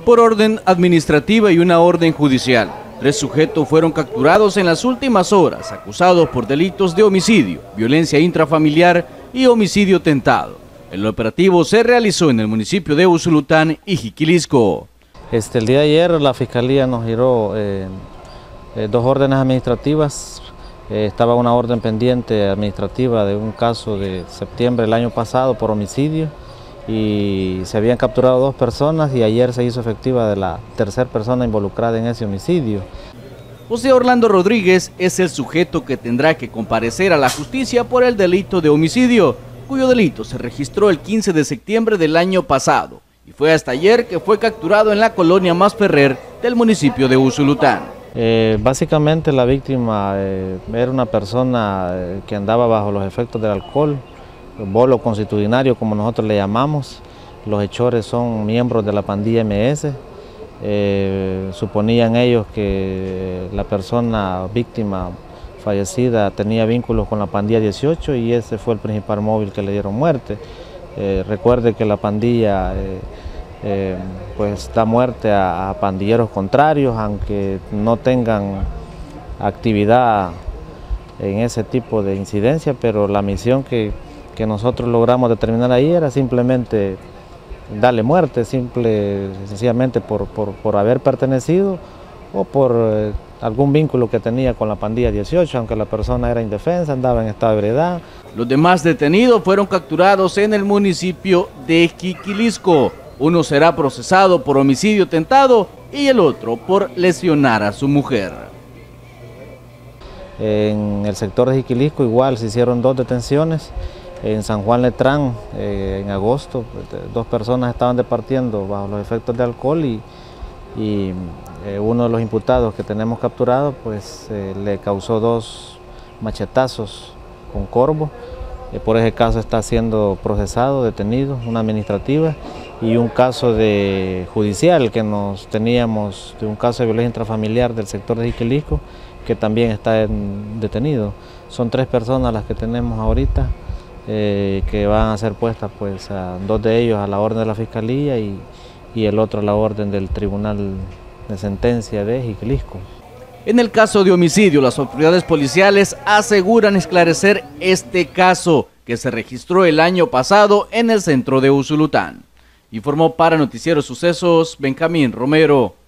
por orden administrativa y una orden judicial. 3 sujetos fueron capturados en las últimas horas, acusados por delitos de homicidio, violencia intrafamiliar y homicidio tentado. El operativo se realizó en el municipio de Usulután y Jiquilisco. El día de ayer la Fiscalía nos giró 2 órdenes administrativas. Estaba una orden pendiente administrativa de un caso de septiembre del año pasado por homicidio y se habían capturado 2 personas y ayer se hizo efectiva de la tercera persona involucrada en ese homicidio. José Orlando Rodríguez es el sujeto que tendrá que comparecer a la justicia por el delito de homicidio, cuyo delito se registró el 15 de septiembre del año pasado y fue hasta ayer que fue capturado en la colonia Masferrer del municipio de Usulután. Básicamente la víctima era una persona que andaba bajo los efectos del alcohol, bolo constitucionario como nosotros le llamamos. Los hechores son miembros de la pandilla MS. Suponían ellos que la persona víctima fallecida tenía vínculos con la pandilla 18 y ese fue el principal móvil que le dieron muerte. Recuerde que la pandilla pues da muerte a pandilleros contrarios, aunque no tengan actividad en ese tipo de incidencia, pero la misión que nosotros logramos determinar ahí era simplemente darle muerte, sencillamente por haber pertenecido o por algún vínculo que tenía con la pandilla 18, aunque la persona era indefensa, andaba en estado de ebriedad. Los demás detenidos fueron capturados en el municipio de Jiquilisco. Uno será procesado por homicidio tentado y el otro por lesionar a su mujer. En el sector de Jiquilisco igual se hicieron 2 detenciones. En San Juan Letrán, en agosto, 2 personas estaban departiendo bajo los efectos de alcohol y uno de los imputados que tenemos capturado pues le causó 2 machetazos con corvo. Por ese caso está siendo procesado, detenido, una administrativa y un caso de judicial que nos teníamos de un caso de violencia intrafamiliar del sector de Jiquilisco que también está detenido. Son 3 personas las que tenemos ahorita que van a ser puestas pues a 2 de ellos a la orden de la Fiscalía y el otro a la orden del Tribunal de Sentencia de Jiquilisco. En el caso de homicidio, las autoridades policiales aseguran esclarecer este caso que se registró el año pasado en el centro de Usulután. Informó para Noticiero Sucesos Benjamín Romero.